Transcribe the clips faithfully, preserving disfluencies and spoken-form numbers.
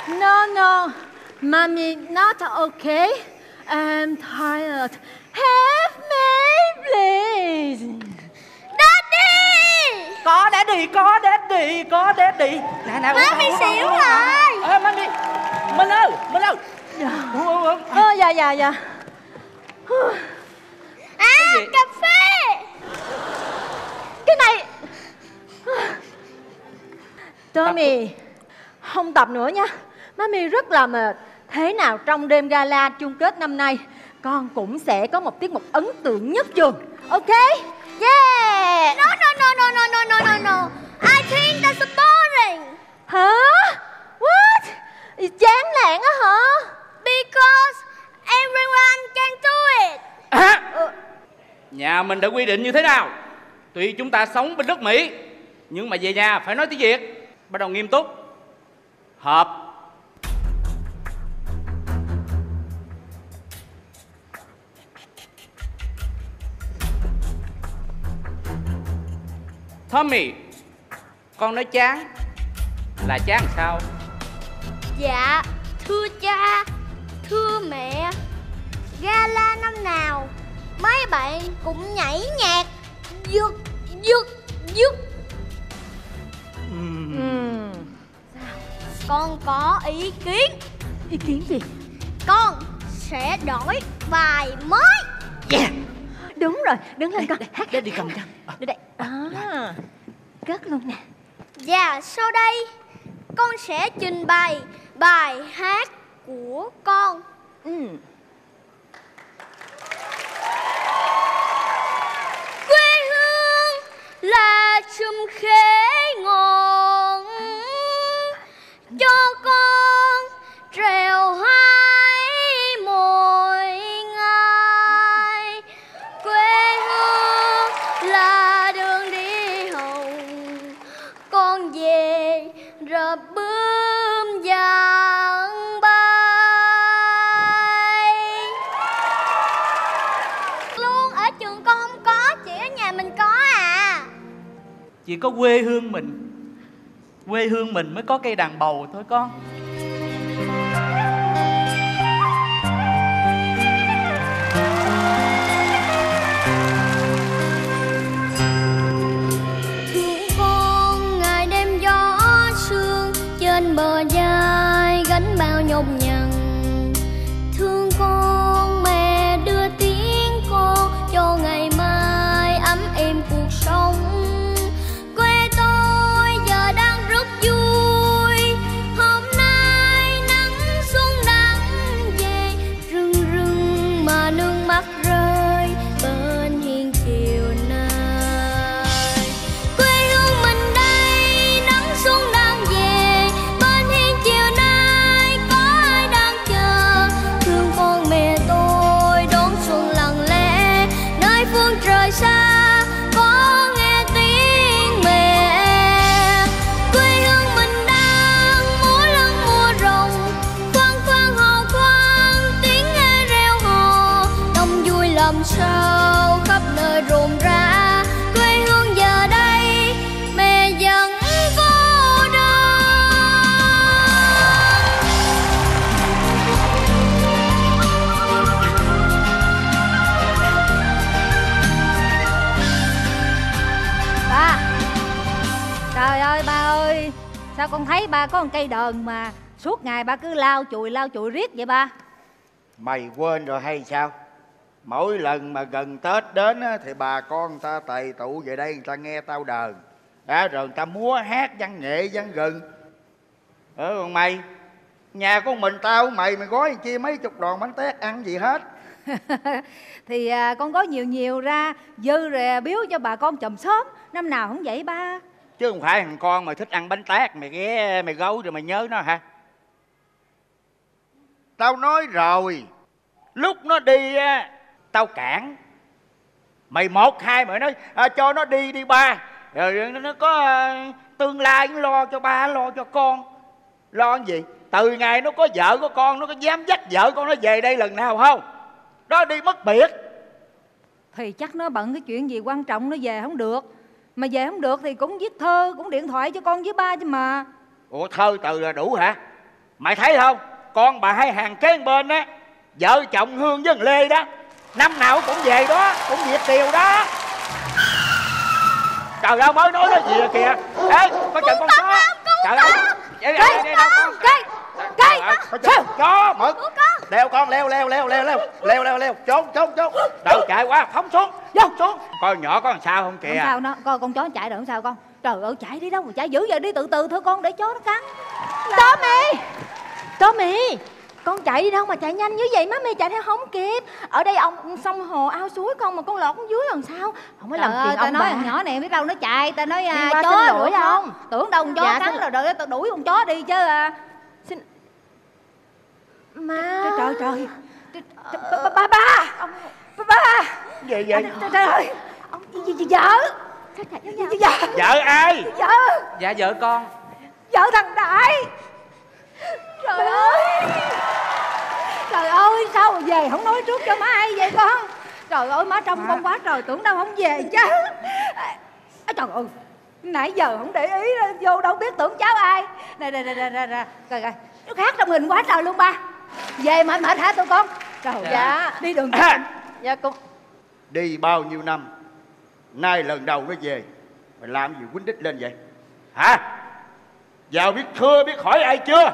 No, no, mommy, not okay. I'm tired. Help me, please. Daddy! Có daddy, có daddy, có daddy. Nè nè, Mommy xỉu rồi. Ê, Mommy, Minh ơi, Minh ơi. Uống, uống, uống. Ờ, dạ, dạ, dạ. À, cà phê. Cái này. Tommy, không tập nữa nha. Mommy rất là mệt. Thế nào trong đêm gala chung kết năm nay, con cũng sẽ có một tiết mục ấn tượng nhất trường. Ok? Yeah. No, no, no, no, no, no, no, no, no. I think that's boring. Hả? What? Chán nản á hả? Because everyone can do it. À, nhà mình đã quy định như thế nào? Tuy chúng ta sống bên đất Mỹ, nhưng mà về nhà phải nói tiếng Việt. Bắt đầu nghiêm túc. Hợp. Tommy, con nói chán là chán sao? Dạ, thưa cha, thưa mẹ, gala năm nào mấy bạn cũng nhảy nhạc giật giật giật. Uhm. Uhm. Con có ý kiến. Ý kiến gì? Con sẽ đổi bài mới. Yeah. Đúng rồi, đứng lên con. Hát để đi cầm cho. Đưa đây. À, cất luôn nè. Và sau đây con sẽ trình bày bài hát của con. Ừ. Quê hương là chùm khế ngọn, cho con trèo hái mỗi ngày. Quê hương là đường đi hồng, con về rợp bướm vàng bay. Luôn ở trường con không có, chỉ ở nhà mình có à. Chỉ có quê hương mình, quê hương mình mới có cây đàn bầu thôi con. Thương con ngày đêm gió sương, trên bờ vai gánh bao nhọc nhằn. Thương con mẹ đưa tiếng con cho ngày mai ấm êm cuộc sống. Quê tôi giờ đang rất vui, hôm nay nắng xuân đang về. Rưng rưng mà nước mắt rơi bên hiên chiều nay. Quê hương mình đây nắng xuân đang về, bên hiên chiều nay có ai đang chờ. Thương con mẹ tôi đón xuân lặng lẽ, nơi phương trời xa có nghe tiếng mẹ. Quê hương mình đang múa lân múa rồng, khoan khoan hò khoan tiếng nghe reo hò. Đông vui làm sao khắp nơi rộn rã, quê hương giờ đây mẹ vẫn cô đơn. Ba. Trời ơi ba ơi, sao con thấy ba có một cây đờn mà suốt ngày ba cứ lau chùi lau chùi riết vậy ba? Mày quên rồi hay sao? Mỗi lần mà gần Tết đến á, thì bà con người ta tề tụ về đây, người ta nghe tao đờn đó, rồi người ta múa hát văn nghệ văn gừng. Ờ, còn mày, nhà của mình tao mày mày gói chia mấy chục đòn bánh tét ăn gì hết. Thì à, con có nhiều nhiều ra dư rồi biếu cho bà con chòm xóm. Năm nào không vậy ba? Chứ không phải thằng con mày thích ăn bánh tét mày ghé mày gấu rồi mày nhớ nó hả? Tao nói rồi, lúc nó đi á tao cản mày một hai, mày nói à, cho nó đi đi ba, rồi nó có à, tương lai nó lo cho ba, lo cho con. Lo cái gì? Từ ngày nó có vợ có con, nó có dám dắt vợ con nó về đây lần nào không? Đó đi mất biệt. Thì chắc nó bận cái chuyện gì quan trọng nó về không được. Mà về không được thì cũng viết thơ, cũng điện thoại cho con với ba chứ mà. Ủa thơ từ là đủ hả? Mày thấy không, con bà hai hàng kế bên á, vợ chồng Hương với thằng Lê đó, năm nào cũng về đó, cũng Việt kiều đó. Trời ơi, mới nói nó gì rồi kìa. Ê, có chừng con chó. Trời ơi. Cây, cây, cây. Có chừng chó mực. Leo con, leo, leo, leo, leo, leo, leo, leo, leo, trốn, trốn, trốn. Trời chạy quá, phóng xuống, phóng xuống. Coi nhỏ có làm sao không kìa. Không sao nó, coi con chó chạy rồi không sao con. Trời ơi, chạy đi đâu mà chạy dữ vậy, đi từ từ thôi con, để chó nó cắn. Tommy, Tommy, con chạy đi đâu mà chạy nhanh như vậy, má mi chạy theo không kịp. Ở đây ông sông hồ ao suối con mà con lọt xuống dưới làm sao? Không có làm Trời ơi, phiền tao ông nói bà. thằng nhỏ này biết đâu nó chạy, tao nói à, qua chó xin lỗi đuổi không? Tưởng đâu con chó Dạ, cắn xin- rồi rồi tao đuổi con chó đi chứ à. Xin má. Trời trời trời, ba ba ba ba ba Gì vậy? trời trời ơi, ông gì gì vợ vợ Vợ ai? vợ Dạ vợ con. vợ thằng Đại. Trời ơi, trời ơi, sao mà về không nói trước cho má hay vậy con? Trời ơi, má trông con quá trời, tưởng đâu không về chứ. À, trời ơi, nãy giờ không để ý, vô đâu biết tưởng cháu ai. Nè nè nè nè nè nè, coi coi, nó khác trong hình quá trời luôn ba. Về mệt mệt hả tụi con? Trời ơi, Dạ. đi đường Dạ con. Đi bao nhiêu năm, nay lần đầu nó về, mày làm gì quýnh đích lên vậy? Hả? Vào biết thưa biết hỏi ai chưa?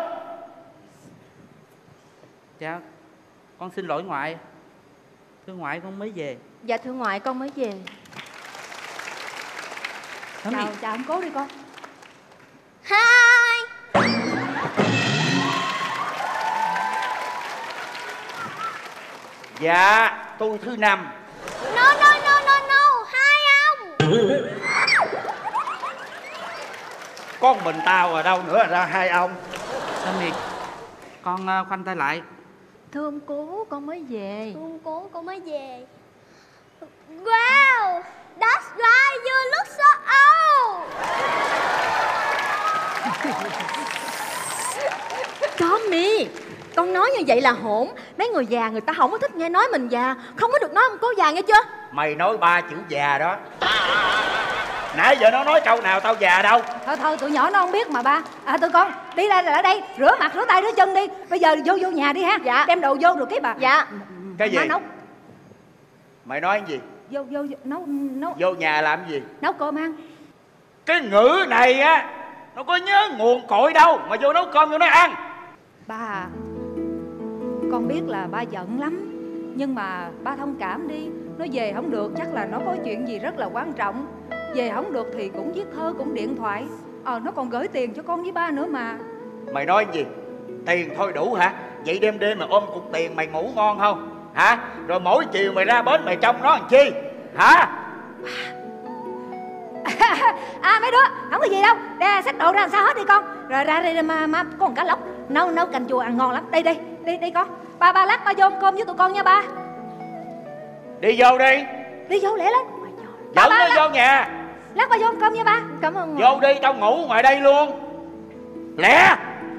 Dạ con xin lỗi ngoại. Thưa ngoại, con mới về. Dạ thưa ngoại, con mới về. Tommy, chào chào ông cố đi con. Hai. Dạ, tôi thứ năm. No no no no no, hai ông. Con mình tao ở đâu nữa ra hai ông? Tommy, con uh, khoanh tay lại. Thưa ông cố, con mới về. Ông cố cô mới về. Wow, that's right, you look so old. Tommy, con nói như vậy là hỗn. Mấy người già người ta không có thích nghe nói mình già. Không có được nói ông cố già nghe chưa? Mày nói ba chữ già đó. Nãy giờ nó nói câu nào tao già đâu. Thôi thôi, tụi nhỏ nó không biết mà ba. À tụi con đi ra lại đây, rửa mặt rửa tay rửa chân đi. Bây giờ vô vô nhà đi ha. Dạ. Đem đồ vô được cái bà. Dạ. Cái gì? Má nấu Mày nói cái gì? vô vô, vô nấu nấu Vô nhà làm gì? nấu cơm ăn. Cái ngữ này á, nó có nhớ nguồn cội đâu mà vô nấu cơm vô nó ăn. Ba, con biết là ba giận lắm, nhưng mà ba thông cảm đi. Nó về không được chắc là nó có chuyện gì rất là quan trọng. Về không được thì cũng viết thơ cũng điện thoại. Ờ nó còn gửi tiền cho con với ba nữa mà. Mày nói cái gì? Tiền thôi đủ hả? Vậy đêm đêm mày ôm cục tiền mày ngủ ngon không? Hả? Rồi mỗi chiều mày ra bến mày trông nó làm chi? Hả? À mấy đứa không có gì đâu, ra xách đồ ra làm sao hết đi con. Rồi ra đây mà mà có một cá lóc nấu nấu canh chua ăn ngon lắm. Đây đi đi đi con. Ba ba lát ba vô ăn cơm với tụi con nha ba. Đi vô đi. Đi vô lẹ lên. Ba, Dẫn ba, nó lát- vô nhà. Lát ba vô ăn cơm nha ba. Cảm ơn ngoại. Vô đi, tao ngủ ngoài đây luôn. Lẹ.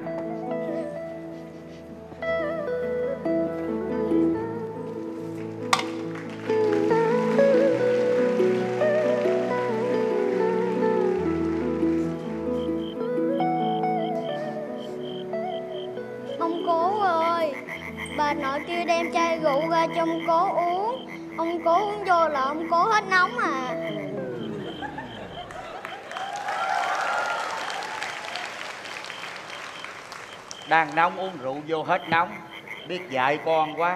Ông cố ơi, bà nội kêu đem chai rượu ra cho ông cố uống. Ông cố uống vô là ông cố hết nóng à. Đang nóng uống rượu vô hết nóng. Biết dạy con quá.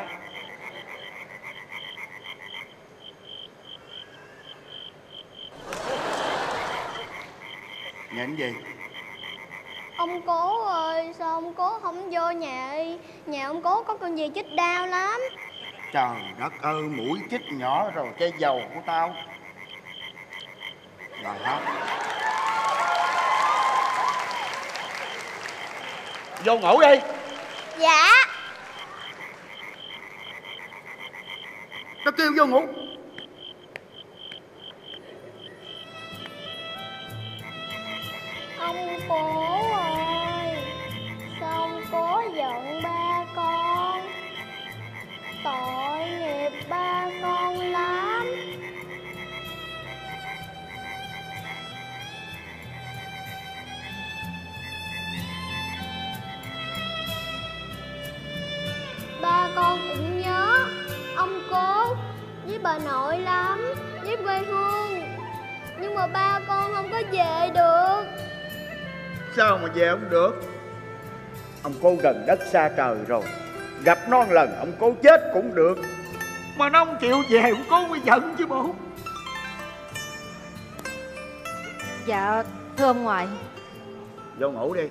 Nhìn gì? Ông cố ơi, sao ông cố không vô nhà đi? Nhà ông cố có con gì chích đau lắm. Trời đất ơi, mũi chích nhỏ rồi cái dầu của tao. Rồi hả? Vô ngủ đi. Dạ. Tao kêu vô ngủ. Ông cố ơi, sao ông cố giận ba con? Tội nghiệp ba con lắm. với bà nội lắm, với quê hương. Nhưng mà ba con không có về được. Sao mà về không được? Ông cố gần đất xa trời rồi, gặp nó một lần ông cố chết cũng được. Mà nó không chịu về, ông cố mới giận chứ bộ. Dạ thưa ông ngoại. Vô ngủ đi.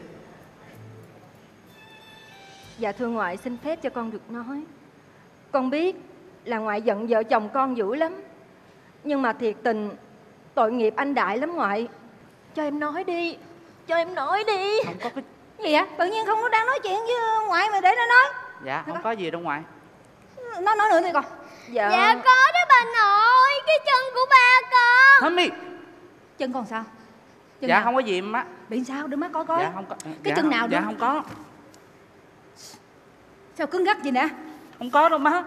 Dạ thưa ngoại, xin phép cho con được nói. Con biết là ngoại giận vợ chồng con dữ lắm, nhưng mà thiệt tình tội nghiệp anh Đại lắm ngoại. Cho em nói đi, cho em nói đi. Không có cái... Gì vậy? Tự nhiên không có đang nói chuyện với ngoại mà để nó nói. Dạ không có gì đâu ngoại. Nó nói nữa đi con. Dạ Dạ có đó bà nội, cái chân của ba con. Tommy. Chân con sao? Chân Dạ nào? không có gì má. Bị sao? Đưa má coi coi. Dạ không có. Cái Dạ chân không- nào Dạ nữa? không có. Sao cứng ngắc gì nè? Không có đâu má.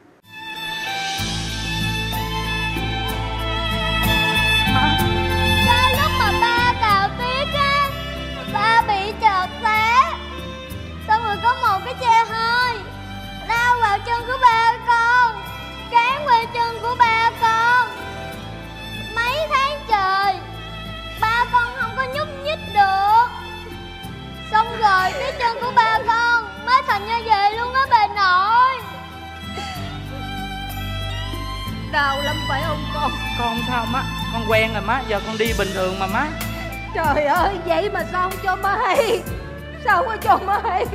Cái lúc mà ba cào tiết á, ba bị trượt té. Xong rồi có một cái xe hơi lao vào chân của ba con, cán qua chân của ba con. Mấy tháng trời ba con không có nhúc nhích được. Xong rồi cái chân của ba con mới thành như vậy luôn á bà nội. Đau lắm phải không con? Con sao má? Con quen rồi má, giờ con đi bình thường mà má. Trời ơi, vậy mà sao không cho má hay? Sao không có cho má hay?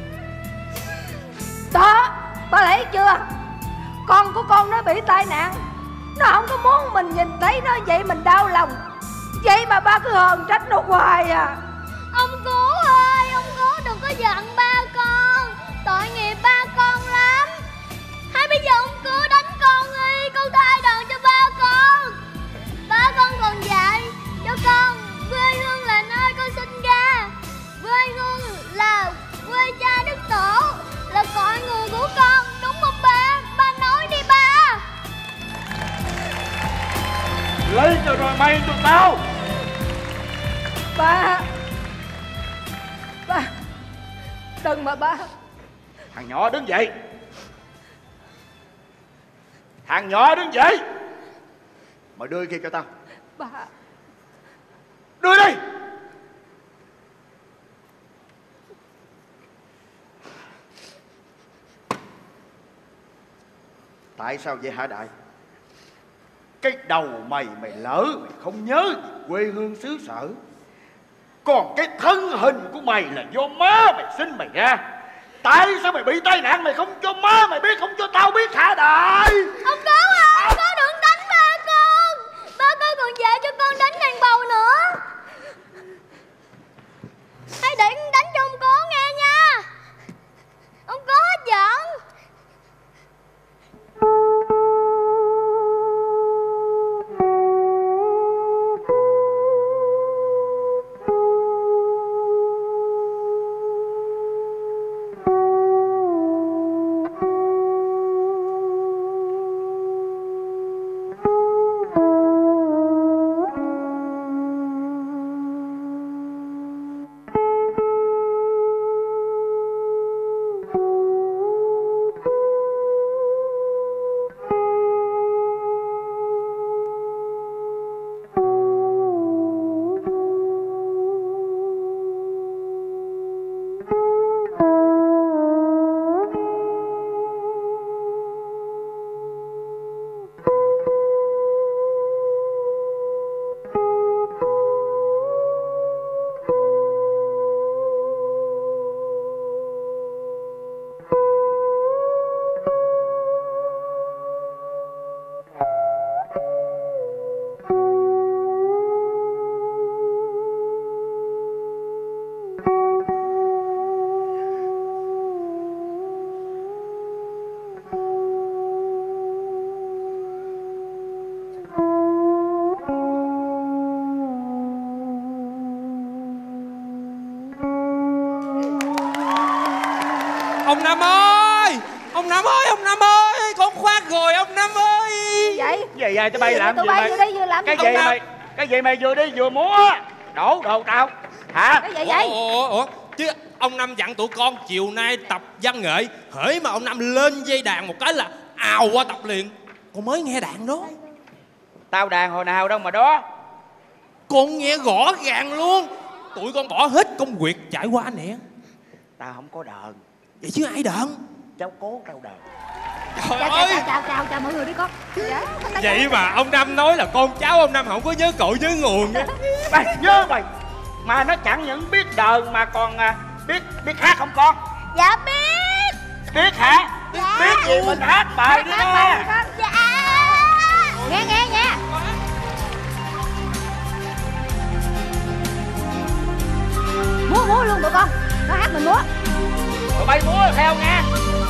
Đó, ba thấy chưa? Con của con nó bị tai nạn, nó không có muốn mình nhìn thấy nó vậy mình đau lòng. Vậy mà ba cứ hờn trách nó hoài à. Ông cố ơi, ông cố đừng có giận ba con. Tội nghiệp ba con lắm. Hay bây giờ ông cứ đánh con đi, con thay đòn cho ba con. Ba con còn dạy cho con quê hương là nơi con sinh ra, quê hương là quê cha đức tổ, là cội nguồn của con, đúng không ba? Ba nói đi ba. Lấy cho rồi mày tụi tao. Ba, ba, đừng mà ba. Thằng nhỏ đứng dậy. Thằng nhỏ đứng dậy. Mày đưa kia cho tao. Ba, Đưa đi. Tại sao vậy hả Đại? Cái đầu mày mày lỡ, mày không nhớ gì quê hương xứ sở. Còn cái thân hình của mày là do má mày sinh mày ra. Tại sao mày bị tai nạn mày không cho má mày biết, không cho tao biết hả Đại? Ông cố à, ông cố đừng đánh ba con. Ba con còn dạy cho con đánh đàn bầu nữa. Hãy để con đánh cho ông cố nghe nha. Ông cố hết giận. Ông Năm ơi, ông Năm ơi, ông Năm ơi, con khoát rồi ông Năm ơi. vậy? Về về tụi bay làm tụi gì bay mày? vô đây vừa làm Cái gì? gì Ông mày? Cái gì mày vừa đi vừa múa? Đổ đồ tao hả? Cái gì vậy? Ủa, ủa, ủa, chứ ông Năm dặn tụi con chiều nay tập văn nghệ, hễ mà ông Năm lên dây đàn một cái là ào qua tập liền. Con mới nghe đàn đó. Tao đàn hồi nào đâu mà đó. Con nghe rõ ràng luôn. Tụi con bỏ hết công việc trải qua nè. Tao không có đờn. Vậy chứ ai đờn? Cháu Cố tao đờn. Trời chào, ơi. chào, chào, chào, chào mọi người đi con. Dạ, Vậy mà ông Năm nói là con cháu ông Năm không có nhớ cội nhớ nguồn á. Mày nhớ mày. Mà nó chẳng những biết đờn mà còn à, biết biết hát không con? Dạ biết. Biết hả? Dạ. Biết gì mình hát bài đi đó. Dạ. Nghe nghe nha. Múa múa luôn tụi con. Nó hát mình múa. Tụi bay múa theo nha.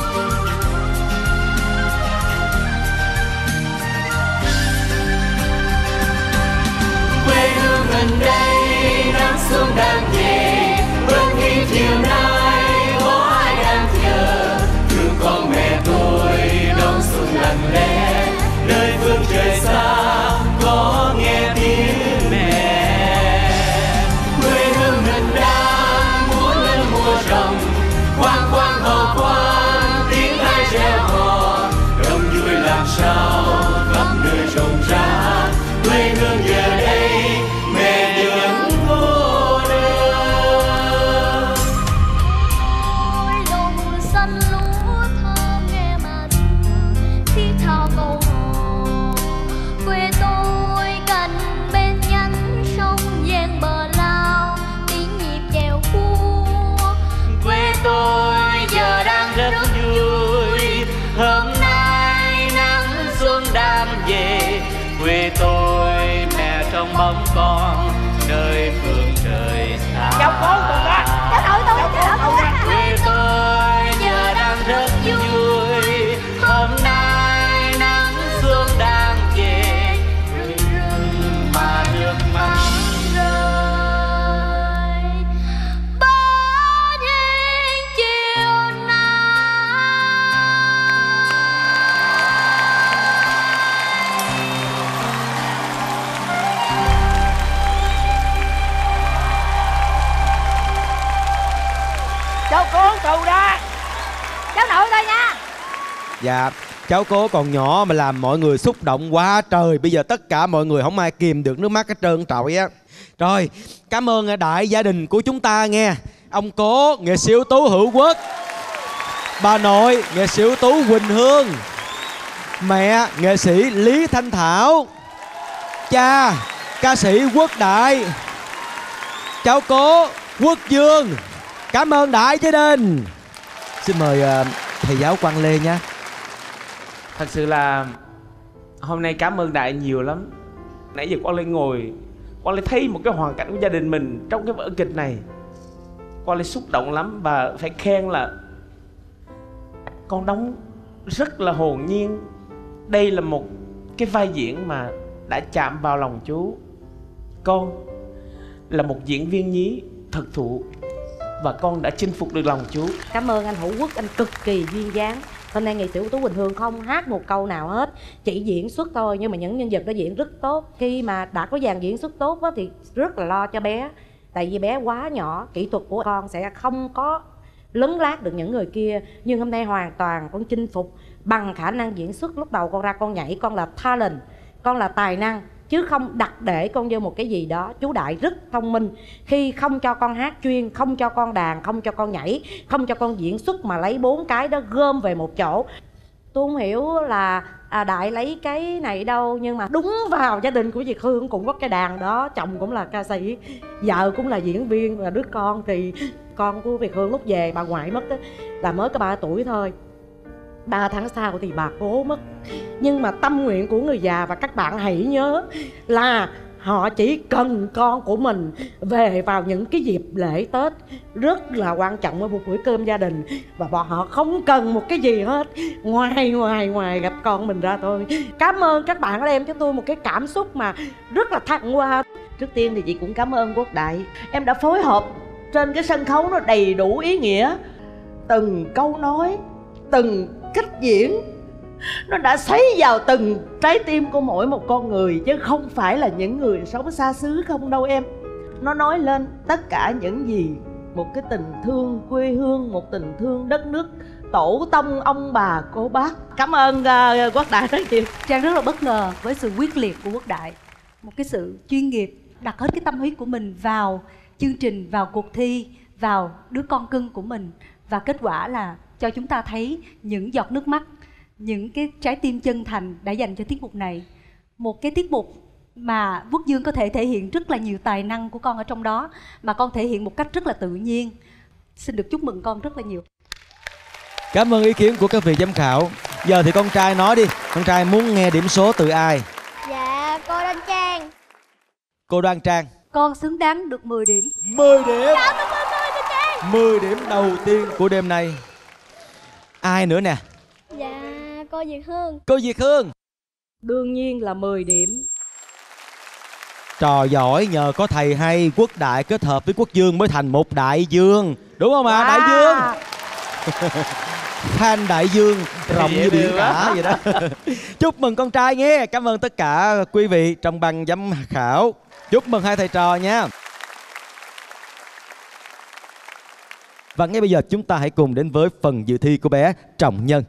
Quê hương mình đây nắng xuân đang về, vẫn nghĩ chiều nay có ai đang chờ. Thương con mẹ tôi đón xuân lặng lẽ, nơi phương trời xa có nghe tiếng mẹ. Quê hương mình đang muốn lên mùa rồng, khoan khoan hò khoan tiếng ai reo hò, đông vui làm sao khắp nơi rộn rã. Quê hương giờ đây mẹ vẫn vô đơn. Ôi đồng xanh lúa thơm nghe mà thương, thiết tha câu hò. Quê tôi cạnh bên nhánh sông ven bờ lao, tiếng nhịp chèo cua. Quê tôi giờ đang rất vui, hôm nay nắng xuân đang về. Quê tôi mẹ trong bóng con, nơi phương trời xa. Cháu Cố tụi con. Cháu nội tôi, cháu nội tôi. Quê tôi giờ đang rất vui, hôm nay nắng xuân đang về. Rưng rưng mà nước mắt rơi bao nhiêu chiều nay. Cháu Cố tụi đó. Cháu nội tôi nha. Dạ, cháu Cố còn nhỏ mà làm mọi người xúc động quá trời. Bây giờ tất cả mọi người không ai kìm được nước mắt hết trơn trọi á. Rồi, cảm ơn đại gia đình của chúng ta nghe. Ông Cố, nghệ sĩ ưu tú Hữu Quốc. Bà nội, nghệ sĩ ưu tú Quỳnh Hương. Mẹ, nghệ sĩ Lý Thanh Thảo. Cha, ca sĩ Quốc Đại. Cháu Cố, Quốc Dương. Cảm ơn đại gia đình. Xin mời uh, thầy giáo Quang Lê nha. Thật sự là hôm nay cảm ơn Đại nhiều lắm. Nãy giờ Quang Lê ngồi, Quang Lê thấy một cái hoàn cảnh của gia đình mình trong cái vở kịch này, Quang Lê xúc động lắm. Và phải khen là con đóng rất là hồn nhiên. Đây là một cái vai diễn mà đã chạm vào lòng chú. Con là một diễn viên nhí thực thụ và con đã chinh phục được lòng chú. Cảm ơn anh Hữu Quốc, anh cực kỳ duyên dáng. Hôm nay nghệ sĩ ưu tú Quỳnh Hương không hát một câu nào hết, chỉ diễn xuất thôi, nhưng mà những nhân vật đó diễn rất tốt. Khi mà đã có dàn diễn xuất tốt đó, thì rất là lo cho bé. Tại vì bé quá nhỏ, kỹ thuật của con sẽ không có lấn lát được những người kia. Nhưng hôm nay hoàn toàn con chinh phục bằng khả năng diễn xuất. Lúc đầu con ra con nhảy, con là talent, con là tài năng, chứ không đặt để con vô một cái gì đó. Chú Đại rất thông minh khi không cho con hát chuyên, không cho con đàn, không cho con nhảy, không cho con diễn xuất, mà lấy bốn cái đó gom về một chỗ. Tôi không hiểu là à, Đại lấy cái này đâu, nhưng mà đúng vào gia đình của Việt Hương cũng có cái đàn đó. Chồng cũng là ca sĩ, vợ cũng là diễn viên, và đứa con thì con của Việt Hương lúc về bà ngoại mất đó, là mới có ba tuổi thôi. Ba tháng sau thì bà Cố mất. Nhưng mà tâm nguyện của người già, và các bạn hãy nhớ là họ chỉ cần con của mình về vào những cái dịp lễ Tết rất là quan trọng, ở một bữa cơm gia đình, và bọn họ không cần một cái gì hết ngoài ngoài ngoài gặp con mình ra thôi. Cảm ơn các bạn đã đem cho tôi một cái cảm xúc mà rất là thăng hoa. Trước tiên thì chị cũng cảm ơn Quốc Đại. Em đã phối hợp trên cái sân khấu nó đầy đủ ý nghĩa. Từng câu nói, từng cách diễn, nó đã xoáy vào từng trái tim của mỗi một con người, chứ không phải là những người sống xa xứ không đâu em. Nó nói lên tất cả những gì một cái tình thương quê hương, một tình thương đất nước, tổ tông ông bà cô bác. Cảm ơn uh, Quốc Đại rất nhiều. Trang rất là bất ngờ với sự quyết liệt của Quốc Đại, một cái sự chuyên nghiệp, đặt hết cái tâm huyết của mình vào chương trình, vào cuộc thi, vào đứa con cưng của mình. Và kết quả là cho chúng ta thấy những giọt nước mắt, những cái trái tim chân thành đã dành cho tiết mục này. Một cái tiết mục mà Quốc Dương có thể thể hiện rất là nhiều tài năng của con ở trong đó, mà con thể hiện một cách rất là tự nhiên. Xin được chúc mừng con rất là nhiều. Cảm ơn ý kiến của các vị giám khảo. Giờ thì con trai nói đi, con trai muốn nghe điểm số từ ai? Dạ, cô Đoan Trang. Cô Đoan Trang. Con xứng đáng được mười điểm. mười điểm. Dạ, cảm ơn cô Đoan Trang. mười điểm đầu tiên của đêm nay. Ai nữa nè? Dạ, cô Việt Hương. Cô Việt Hương. Đương nhiên là mười điểm. Trò giỏi nhờ có thầy hay, Quốc Đại kết hợp với Quốc Dương mới thành một đại dương. Đúng không ạ? À? Đại dương. Fan đại dương rộng như biển cả vậy đó. Chúc mừng con trai nghe. Cảm ơn tất cả quý vị trong ban giám khảo. Chúc mừng hai thầy trò nha. Và ngay bây giờ chúng ta hãy cùng đến với phần dự thi của bé Trọng Nhân.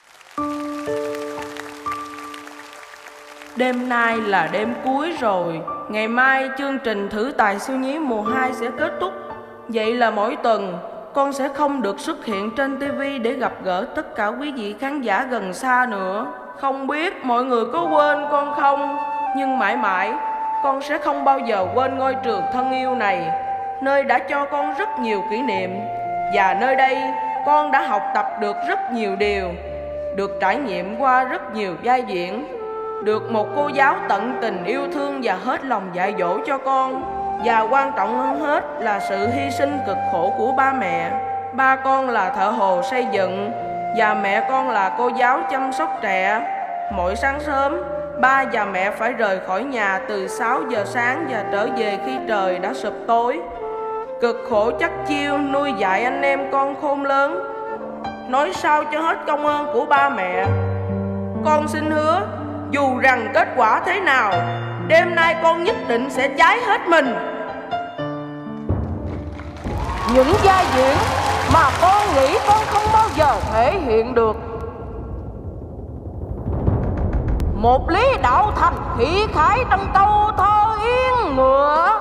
Đêm nay là đêm cuối rồi. Ngày mai chương trình thử tài siêu nhí mùa hai sẽ kết thúc. Vậy là mỗi tuần con sẽ không được xuất hiện trên ti vi để gặp gỡ tất cả quý vị khán giả gần xa nữa. Không biết mọi người có quên con không, nhưng mãi mãi con sẽ không bao giờ quên ngôi trường thân yêu này, nơi đã cho con rất nhiều kỷ niệm. Và nơi đây con đã học tập được rất nhiều điều, được trải nghiệm qua rất nhiều vai diễn, được một cô giáo tận tình yêu thương và hết lòng dạy dỗ cho con. Và quan trọng hơn hết là sự hy sinh cực khổ của ba mẹ. Ba con là thợ hồ xây dựng và mẹ con là cô giáo chăm sóc trẻ. Mỗi sáng sớm, ba và mẹ phải rời khỏi nhà từ sáu giờ sáng và trở về khi trời đã sụp tối. Cực khổ chắc chiêu nuôi dạy anh em con khôn lớn. Nói sao cho hết công ơn của ba mẹ. Con xin hứa, dù rằng kết quả thế nào, đêm nay con nhất định sẽ cháy hết mình. Những vai diễn mà con nghĩ con không bao giờ thể hiện được. Một lý đạo thành khí khái trong câu thơ yên ngựa.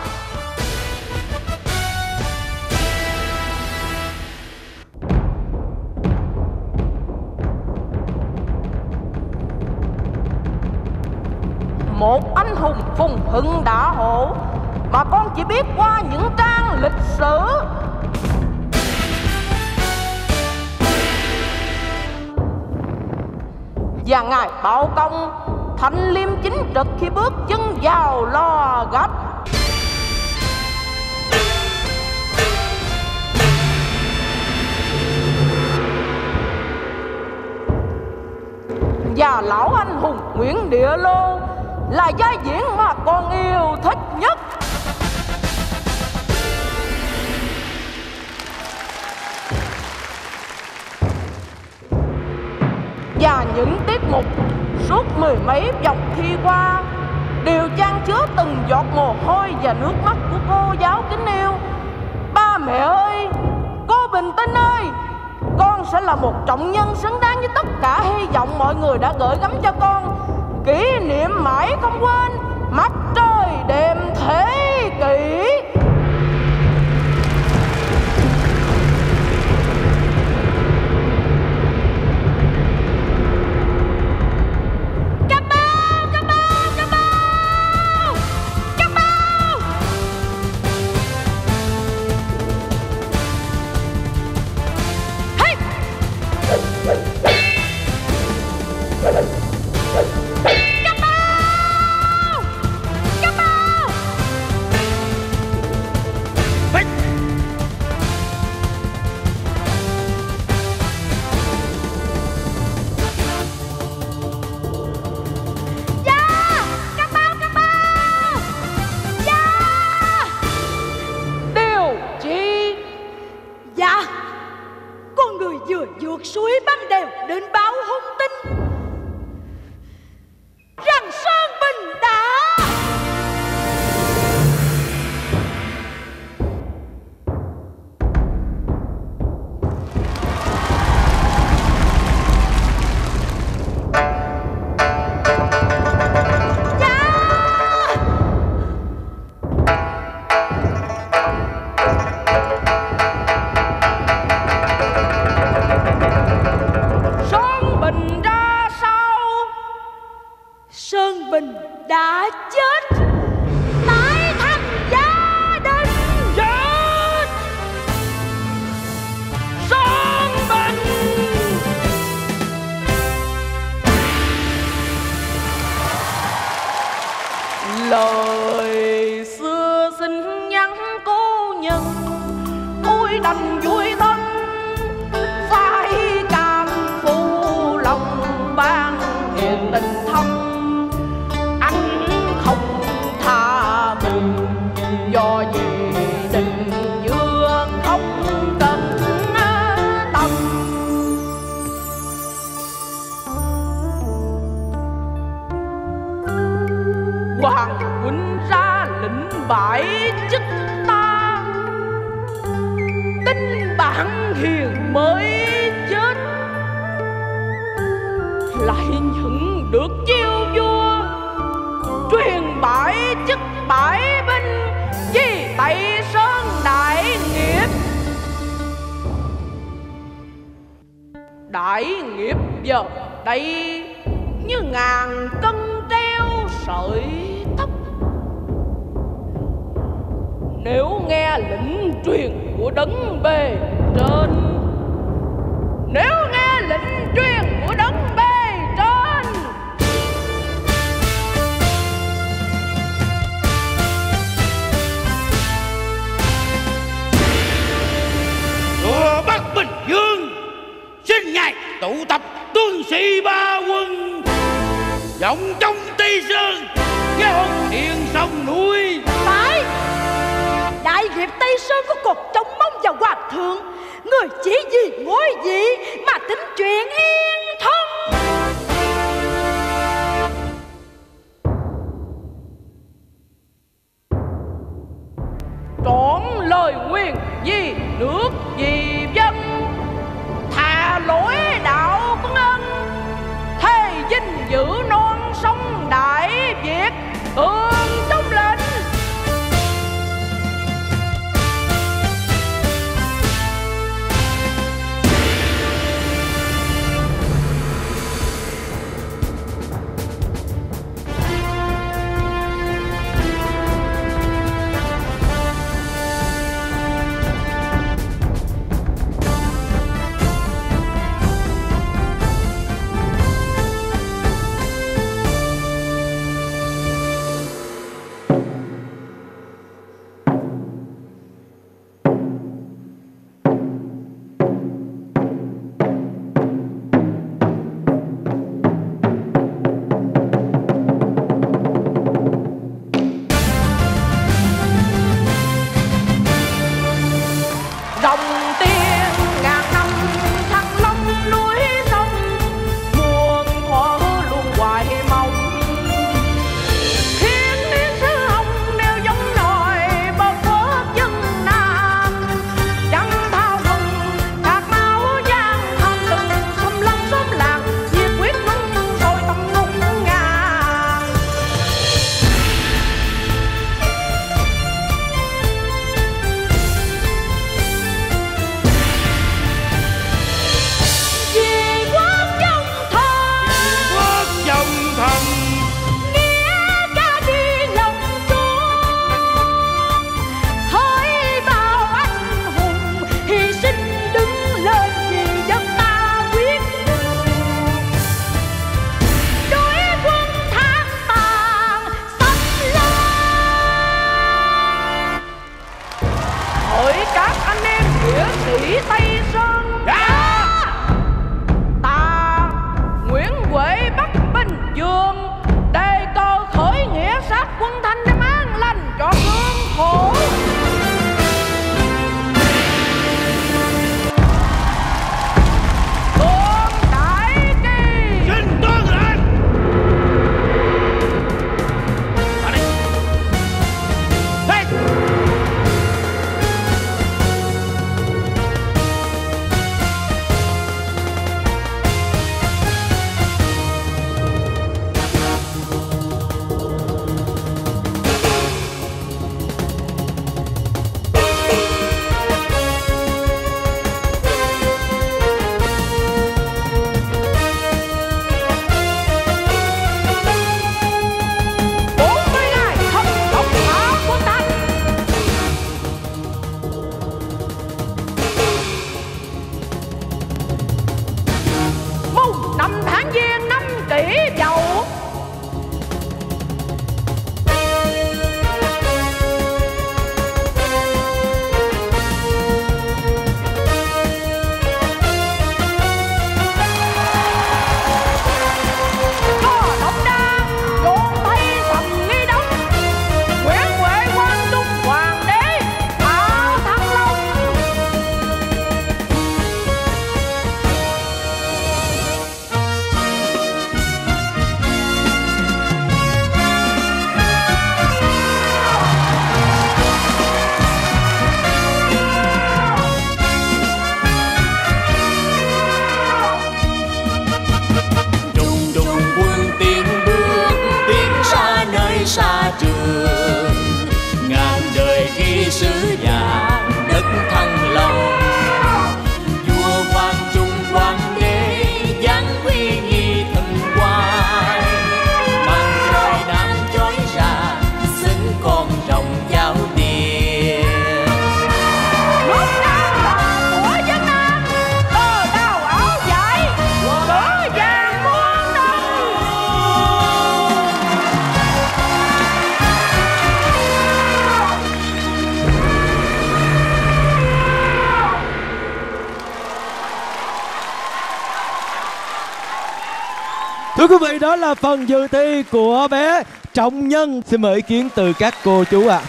Một anh hùng phùng hưng đã hộ mà con chỉ biết qua những trang lịch sử. Và ngài Bảo Công thanh liêm chính trực khi bước chân vào lò gạch. Và lão anh hùng Nguyễn Địa Lô là vai diễn mà con yêu thích nhất. Và những tiết mục suốt mười mấy vòng thi qua đều chan chứa từng giọt mồ hôi và nước mắt của cô giáo kính yêu. Ba mẹ ơi, cô bình tĩnh ơi, con sẽ là một trọng nhân xứng đáng với tất cả hy vọng mọi người đã gửi gắm cho con. Kỷ niệm mãi không quên, mặt trời đêm thế kỷ. Cảm ơn, cảm ơn, cảm ơn, cảm ơn. Hey! vượt suối băng đèo đến báo hung tin rằng Sơn Bình đã. Đảng hiền mới chết, lại nhận được chiêu vua, truyền bãi chức bãi binh, vì Tây Sơn đại nghiệp. Đại nghiệp giờ đây như ngàn cân treo sợi tóc. Nếu nghe lệnh truyền của đấng bề trên, nếu nghe lệnh truyền của đấng bề trên, ở Bắc Bình Dương xin ngài tụ tập tướng sĩ ba quân, vọng trong Tây Sơn nghe hồn thiền sông núi. Phải, đại nghiệp Tây Sơn có cột trống mông và hoàng thượng, người chỉ vì ngôi vị mà tính chuyện yên thân. trọn lời nguyền vì nước vì dân, thà lỗi đạo quân ân, thề vinh giữ non sông Đại Việt, tường trong lệnh. Thưa quý vị, đó là phần dự thi của bé Trọng Nhân. Xin mời ý kiến từ các cô chú ạ. À.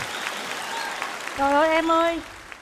Trời ơi em ơi,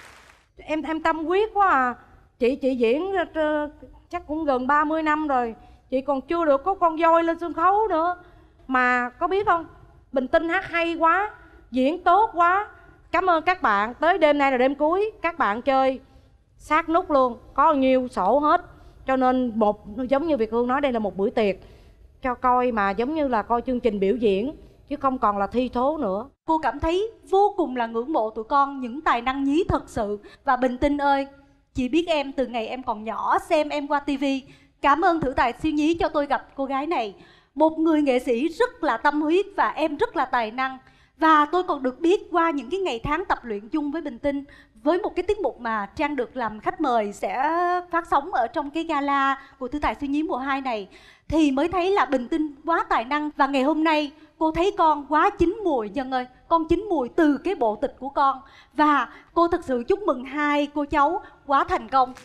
em em tâm huyết quá à. Chị chị diễn chắc cũng gần ba mươi năm rồi, chị còn chưa được có con voi lên sân khấu nữa. Mà có biết không, Bình Tinh hát hay quá, diễn tốt quá. Cảm ơn các bạn. Tới đêm nay là đêm cuối, các bạn chơi sát nút luôn, có nhiều sổ hết. Cho nên một giống như Việt Hương nói, đây là một bữa tiệc cho coi mà giống như là coi chương trình biểu diễn, chứ không còn là thi thố nữa. Cô cảm thấy vô cùng là ngưỡng mộ tụi con, những tài năng nhí thật sự. Và Bình Tinh ơi, chị biết em từ ngày em còn nhỏ, xem em qua tivi. Cảm ơn thử tài siêu nhí cho tôi gặp cô gái này. Một người nghệ sĩ rất là tâm huyết và em rất là tài năng. Và tôi còn được biết qua những cái ngày tháng tập luyện chung với Bình Tinh, với một cái tiết mục mà Trang được làm khách mời sẽ phát sóng ở trong cái gala của Thử tài siêu nhí mùa hai này, thì mới thấy là Bình Tinh quá tài năng. Và ngày hôm nay cô thấy con quá chín mùi Nhân ơi, con chín mùi từ cái bộ tịch của con. Và cô thực sự chúc mừng hai cô cháu quá thành công.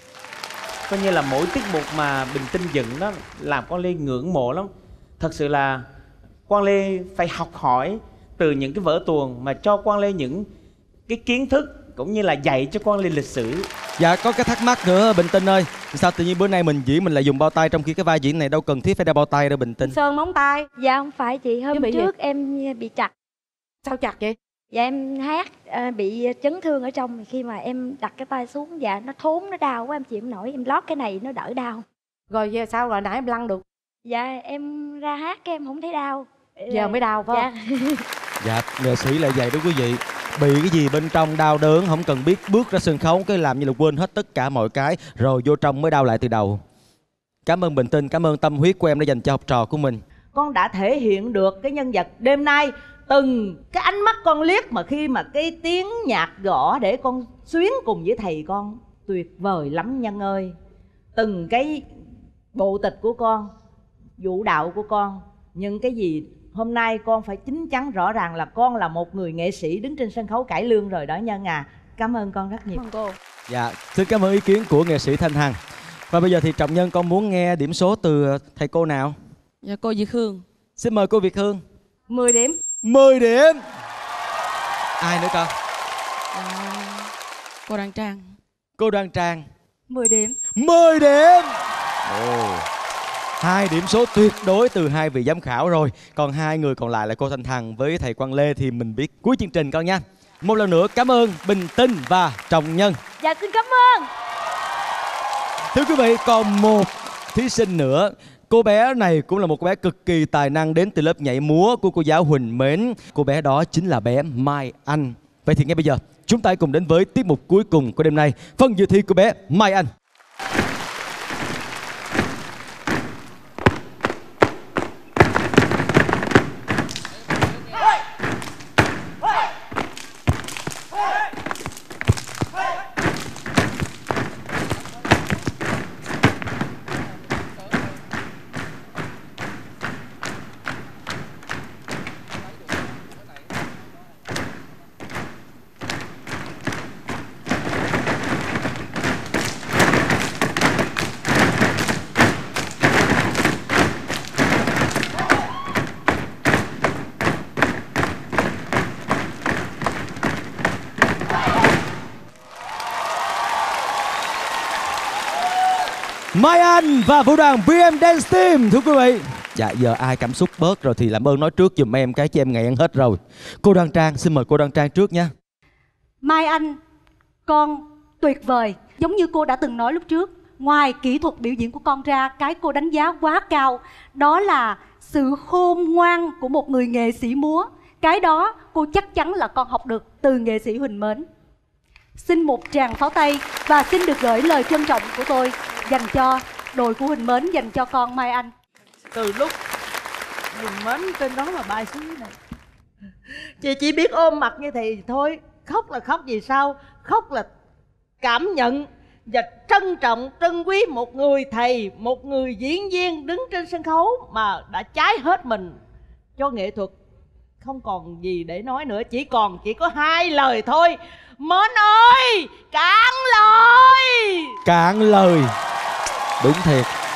Coi như là mỗi tiết mục mà Bình Tinh dựng đó làm con Lê ngưỡng mộ lắm. Thật sự là Quang Lê phải học hỏi từ những cái vở tuồng mà cho Quang Lê những cái kiến thức cũng như là dạy cho Quang Lê lịch sử. Dạ có cái thắc mắc nữa Bình Tinh ơi, sao tự nhiên bữa nay mình diễn mình lại dùng bao tay trong khi cái vai diễn này đâu cần thiết phải đeo bao tay đâu Bình Tinh? Sơn móng tay. Dạ không phải chị, hôm bị trước gì? em bị chặt. Sao chặt vậy? Dạ em hát à, bị chấn thương ở trong, khi mà em đặt cái tay xuống dạ nó thốn, nó đau quá em chịu không nổi, em lót cái này nó đỡ đau. Rồi giờ sao rồi nãy em lăn được? Dạ em ra hát cái em không thấy đau. Giờ mới đau phải không? Dạ. Dạ nghệ sĩ là vậy đó quý vị, bị cái gì bên trong đau đớn không cần biết, bước ra sân khấu cái làm như là quên hết tất cả mọi cái rồi vô trong mới đau lại từ đầu. Cảm ơn Bình Tinh, cảm ơn tâm huyết của em đã dành cho học trò của mình. Con đã thể hiện được cái nhân vật đêm nay, từng cái ánh mắt con liếc mà khi mà cái tiếng nhạc gõ để con xuyến cùng với thầy con tuyệt vời lắm Nhân ơi. Từng cái bộ tịch của con, vũ đạo của con, những cái gì hôm nay con phải chín chắn rõ ràng là con là một người nghệ sĩ đứng trên sân khấu cải lương rồi đó Nhân à. Cảm ơn con rất nhiều. Cảm ơn cô. Dạ xin cảm ơn ý kiến của nghệ sĩ Thanh Hằng. Và bây giờ thì Trọng Nhân con muốn nghe điểm số từ thầy cô nào? Dạ cô Việt Hương. Xin mời cô Việt Hương. mười điểm. mười điểm. Ai nữa con? À, cô Đoan Trang. Cô Đoan Trang. mười điểm. mười điểm. Ồ. Hai điểm số tuyệt đối từ hai vị giám khảo rồi. Còn hai người còn lại là cô Thanh Hằng với thầy Quang Lê thì mình biết cuối chương trình con nha. Một lần nữa cảm ơn Bình Tinh và Trọng Nhân. Dạ xin cảm ơn. Thưa quý vị, còn một thí sinh nữa. Cô bé này cũng là một cô bé cực kỳ tài năng đến từ lớp nhảy múa của cô giáo Huỳnh Mến. Cô bé đó chính là bé Mai Anh. Vậy thì ngay bây giờ chúng ta cùng đến với tiết mục cuối cùng của đêm nay, phần dự thi của bé Mai Anh. Mai Anh và vũ đoàn bê em Dance Team. Thưa quý vị, dạ giờ ai cảm xúc bớt rồi thì làm ơn nói trước giùm em cái cho em nghẹn hết rồi. Cô Đoan Trang, xin mời cô Đoan Trang trước nha. Mai Anh, con tuyệt vời. Giống như cô đã từng nói lúc trước, ngoài kỹ thuật biểu diễn của con ra, cái cô đánh giá quá cao đó là sự khôn ngoan của một người nghệ sĩ múa. Cái đó cô chắc chắn là con học được từ nghệ sĩ Huỳnh Mến. Xin một tràng pháo tay và xin được gửi lời trân trọng của tôi dành cho đội của Huỳnh Mến, dành cho con Mai Anh. Từ lúc Huỳnh Mến trên đó mà bay xuống này, chị chỉ biết ôm mặt như thì thôi. Khóc là khóc vì sao? Khóc là cảm nhận và trân trọng, trân quý một người thầy, một người diễn viên đứng trên sân khấu mà đã cháy hết mình cho nghệ thuật. Không còn gì để nói nữa, chỉ còn chỉ có hai lời thôi. Mến ơi, cạn lời. Cạn lời. Đúng thiệt.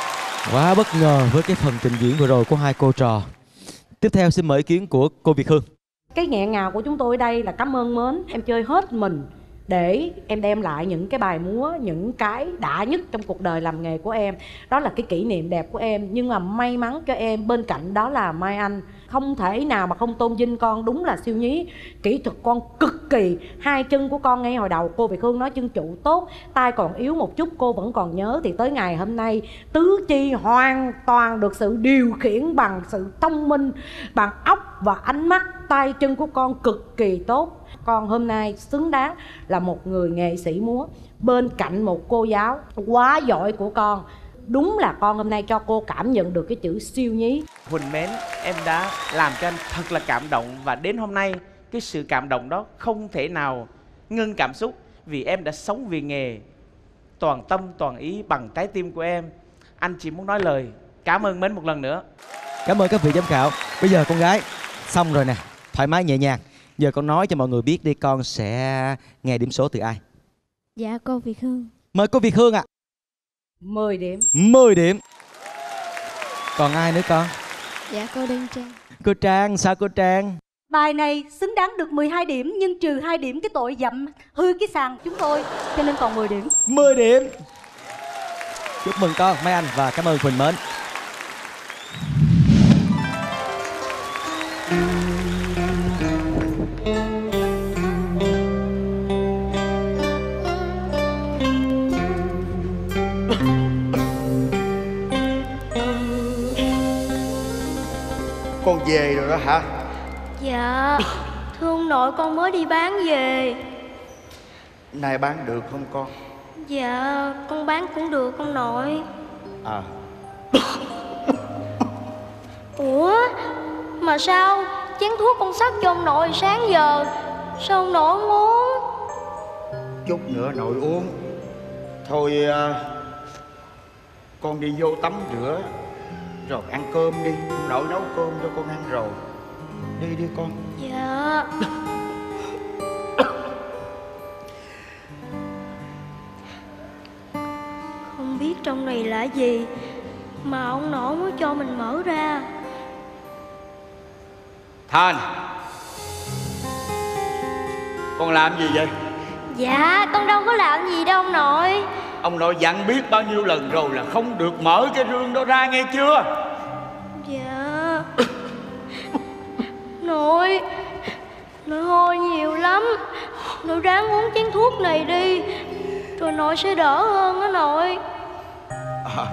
Quá bất ngờ với cái phần trình diễn vừa rồi của hai cô trò. Tiếp theo xin mời ý kiến của cô Việt Hương. Cái nghẹn ngào của chúng tôi đây là cảm ơn mến. Em chơi hết mình để em đem lại những cái bài múa, những cái đã nhất trong cuộc đời làm nghề của em. Đó là cái kỷ niệm đẹp của em. Nhưng mà may mắn cho em bên cạnh đó là Mai Anh. Không thể nào mà không tôn vinh con. Đúng là siêu nhí. Kỹ thuật con cực kỳ. Hai chân của con ngay hồi đầu cô Việt Hương nói chân trụ tốt, tay còn yếu một chút cô vẫn còn nhớ. Thì tới ngày hôm nay tứ chi hoàn toàn được sự điều khiển bằng sự thông minh, bằng óc và ánh mắt. Tay chân của con cực kỳ tốt. Con hôm nay xứng đáng là một người nghệ sĩ múa bên cạnh một cô giáo quá giỏi của con. Đúng là con hôm nay cho cô cảm nhận được cái chữ siêu nhí. Huỳnh mến, em đã làm cho anh thật là cảm động. Và đến hôm nay cái sự cảm động đó không thể nào ngưng cảm xúc. Vì em đã sống vì nghề toàn tâm toàn ý bằng trái tim của em. Anh chỉ muốn nói lời cảm ơn mến một lần nữa. Cảm ơn các vị giám khảo. Bây giờ con gái xong rồi nè, thoải mái nhẹ nhàng. Giờ con nói cho mọi người biết đi, con sẽ nghe điểm số từ ai? Dạ cô Việt Hương. Mời cô Việt Hương ạ. À. mười điểm. mười điểm. Còn ai nữa con? Dạ cô Đinh Trang. Cô Trang, sao cô Trang? Bài này xứng đáng được mười hai điểm, nhưng trừ hai điểm cái tội dậm hư cái sàn chúng tôi, cho nên còn mười điểm. mười điểm. Chúc mừng con Mai Anh và cảm ơn Huỳnh mến. Con về rồi đó hả? Dạ thưa ông nội, con mới đi bán về. Nay bán được không con? Dạ con bán cũng được ông nội. À. Ủa mà sao chén thuốc con xách cho ông nội sáng giờ sao ông nội không uống? Chút nữa nội uống. Thôi à, con đi vô tắm rửa rồi ăn cơm đi. Nội nấu cơm cho con ăn rồi. Đi đi con. Dạ. Không biết trong này là gì mà ông nội mới cho mình mở ra. Thành, con làm gì vậy? Dạ con đâu có làm gì đâu ông nội. Ông nội dặn biết bao nhiêu lần rồi là không được mở cái rương đó ra, nghe chưa? Dạ. Nội, nội hôi nhiều lắm. Nội ráng uống chén thuốc này đi, rồi nội sẽ đỡ hơn đó nội. À.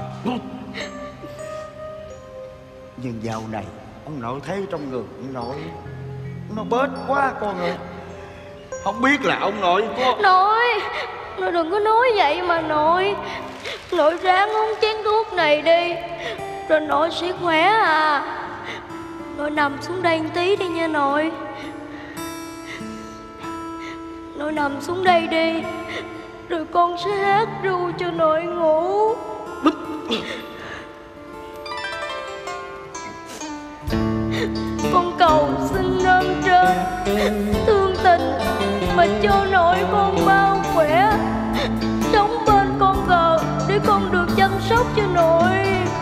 Nhưng dạo này ông nội thấy trong người ông nội nó bết quá con ơi. Không biết là ông nội có... Nội, nội đừng có nói vậy mà nội. Nội ráng uống chén thuốc này đi, rồi nội sẽ khỏe à. Nội nằm xuống đây một tí đi nha nội. Nội nằm xuống đây đi, rồi con sẽ hát ru cho nội ngủ. Con cầu xin ơn trên thương tình mà cho nội con mau khỏe, sống bên con cờ để con được chăm sóc cho nội.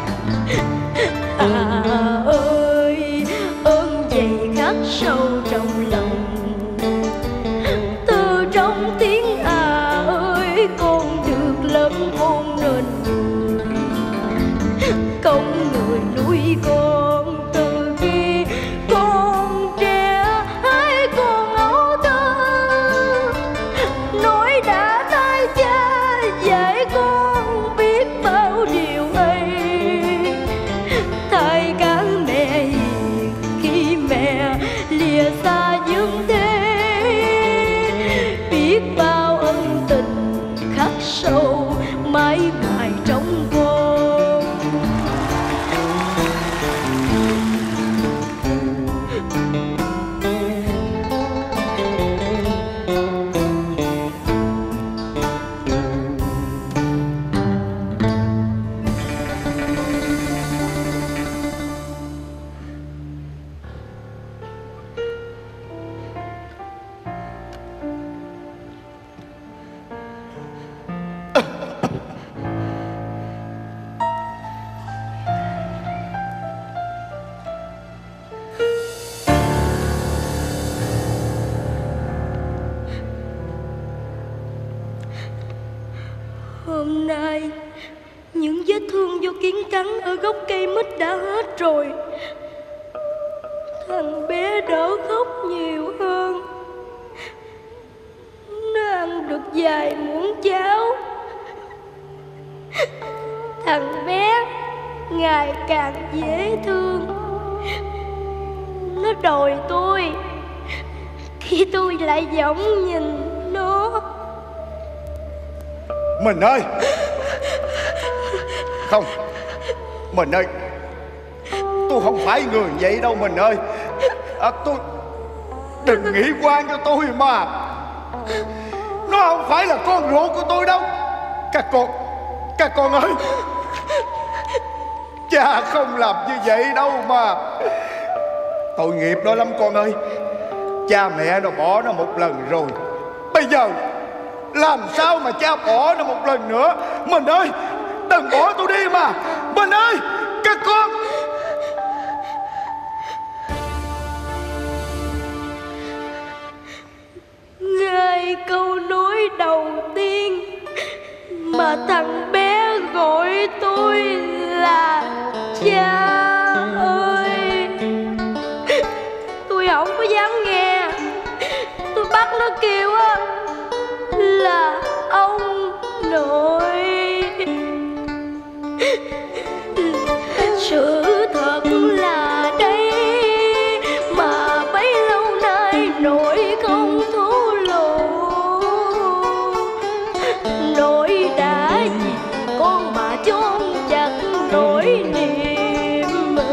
À ơi, ơn gì khắc sâu trong lòng, từ trong tiếng à ơi con được lâm hôn nên người. Công người nuôi con từ khi con trẻ hay con ấu thơ, nói đã tay cha dạy con biết bao điều ấy. Thay cả mẹ hiền khi mẹ lìa xa dương thế, biết bao ân tình khắc sâu mãi mãi trong con. hôm nay những vết thương do kiến cắn ở gốc cây mít đã hết rồi. Thằng bé đỡ khóc nhiều hơn. Nó ăn được vài muỗng cháo. Thằng bé ngày càng dễ thương. Nó đòi tôi khi tôi lại giống nhìn nó. Mình ơi! Không, Mình ơi, tôi không phải người vậy đâu Mình ơi. à, Tôi đừng nghĩ quan cho tôi mà. Nó không phải là con ruột của tôi đâu. Các con, các con ơi, cha không làm như vậy đâu mà. Tội nghiệp nó lắm con ơi. Cha mẹ nó bỏ nó một lần rồi, bây giờ làm sao mà cha bỏ nó một lần nữa. Mình ơi, đừng bỏ tôi đi mà. Mình ơi, các con. Ngay câu nói đầu tiên mà thằng bé gọi tôi là cha ơi, tôi không có dám nghe. Tôi bắt nó kêu á là ông nội. Sự thật là đây mà bấy lâu nay nội không thổ lộ. Nội đã vì con mà chôn chặt nỗi niềm.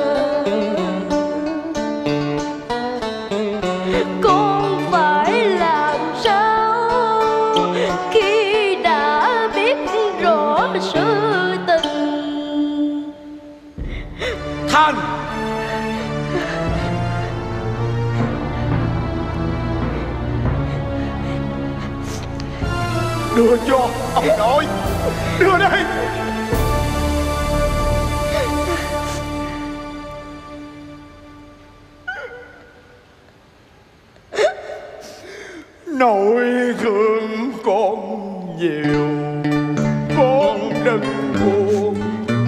Con phải làm sao khi đã biết rõ sự tình. Thành! Đưa cho ông nội. Đưa đây. Nội thương con nhiều, con đừng buồn.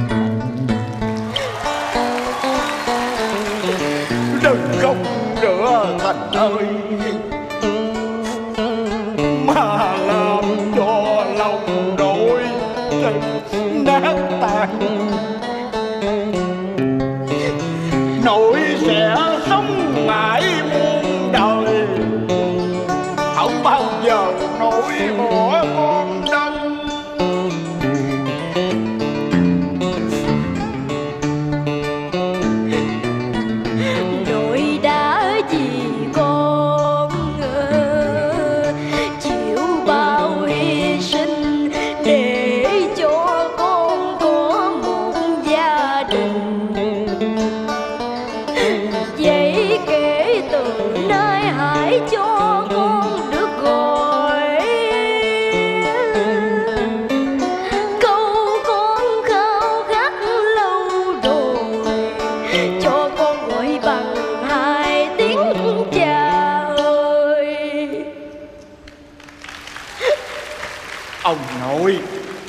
Đừng khóc nữa Thành ơi, mà làm cho lòng nội nát tan. Nội sẽ sống mãi muôn đời, không bao giờ nội bỏ con đâu. Nội đã vì con chịu bao hy sinh để cho con có một gia đình. Vậy kể từ nay hãy cho con được gọi câu con khao khát lâu rồi. Cho con gọi bằng hai tiếng cha ơi. Ông nội,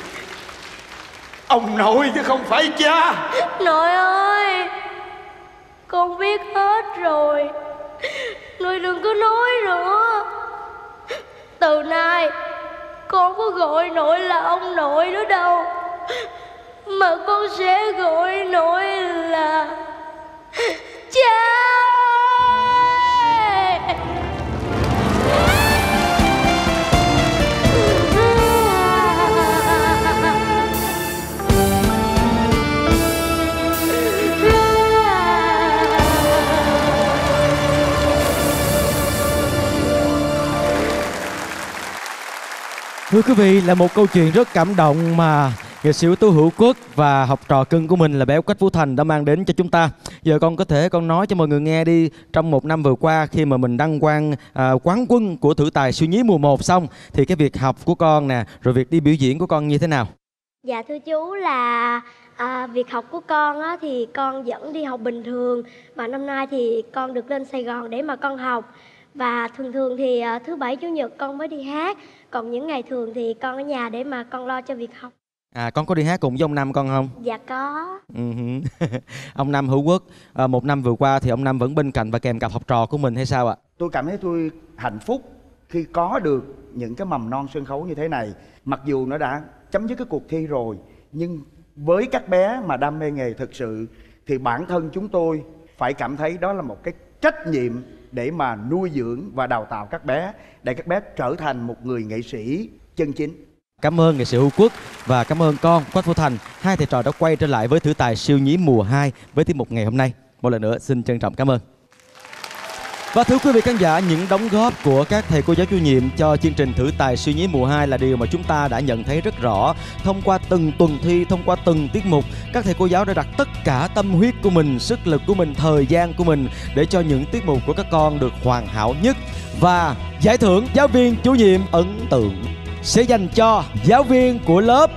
ông nội chứ không phải cha. Nội ơi, con biết hết rồi. Nội đừng có nói nữa. Từ nay con có gọi nội là ông nội nữa đâu, mà con sẽ gọi nội là cha ơi. Thưa quý vị, là một câu chuyện rất cảm động mà nghệ sĩ ưu tú Hữu Quốc và học trò cưng của mình là bé Quách Vũ Thành đã mang đến cho chúng ta. Giờ con có thể con nói cho mọi người nghe đi, trong một năm vừa qua khi mà mình đăng quang à, quán quân của Thử Tài Siêu Nhí mùa một xong thì cái việc học của con nè, rồi việc đi biểu diễn của con như thế nào? Dạ thưa chú là à, việc học của con á, thì con vẫn đi học bình thường. Và năm nay thì con được lên Sài Gòn để mà con học. Và thường thường thì à, thứ bảy chủ nhật con mới đi hát. Còn những ngày thường thì con ở nhà để mà con lo cho việc học. À, con có đi hát cùng với ông Năm con không? Dạ có. Uh-huh. Ông Năm Hữu Quốc, à, một năm vừa qua thì ông Năm vẫn bên cạnh và kèm cặp học trò của mình hay sao ạ? Tôi cảm thấy tôi hạnh phúc khi có được những cái mầm non sân khấu như thế này. Mặc dù nó đã chấm dứt cái cuộc thi rồi, nhưng với các bé mà đam mê nghề thực sự thì bản thân chúng tôi phải cảm thấy đó là một cái trách nhiệm để mà nuôi dưỡng và đào tạo các bé, để các bé trở thành một người nghệ sĩ chân chính. Cảm ơn nghệ sĩ Hữu Quốc và cảm ơn con Quách Phú Thành. Hai thầy trò đã quay trở lại với thử tài siêu nhí mùa hai với tiết mục ngày hôm nay. Một lần nữa xin trân trọng cảm ơn. Và thưa quý vị khán giả, những đóng góp của các thầy cô giáo chủ nhiệm cho chương trình thử tài siêu nhí mùa hai là điều mà chúng ta đã nhận thấy rất rõ. Thông qua từng tuần thi, thông qua từng tiết mục, các thầy cô giáo đã đặt tất cả tâm huyết của mình, sức lực của mình, thời gian của mình để cho những tiết mục của các con được hoàn hảo nhất. Và giải thưởng giáo viên chủ nhiệm ấn tượng sẽ dành cho giáo viên của lớp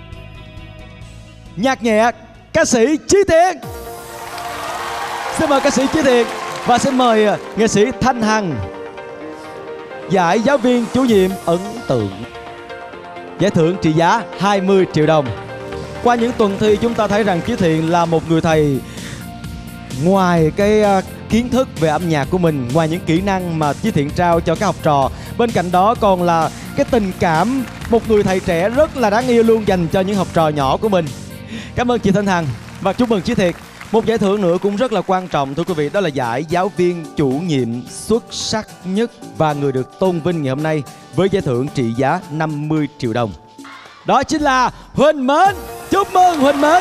nhạc nhẹ ca sĩ Chí Thiện. Xin mời ca sĩ Chí Thiện và xin mời nghệ sĩ Thanh Hằng. Giải giáo viên chủ nhiệm ấn tượng, giải thưởng trị giá hai mươi triệu đồng. Qua những tuần thi chúng ta thấy rằng Chí Thiện là một người thầy ngoài cái kiến thức về âm nhạc của mình, ngoài những kỹ năng mà Chí Thiện trao cho các học trò, bên cạnh đó còn là cái tình cảm một người thầy trẻ rất là đáng yêu luôn dành cho những học trò nhỏ của mình. Cảm ơn chị Thanh Hằng và chúc mừng Chí Thiện. Một giải thưởng nữa cũng rất là quan trọng thưa quý vị, đó là giải giáo viên chủ nhiệm xuất sắc nhất, và người được tôn vinh ngày hôm nay với giải thưởng trị giá năm mươi triệu đồng đó chính là Huỳnh Mến. Chúc mừng Huỳnh Mến.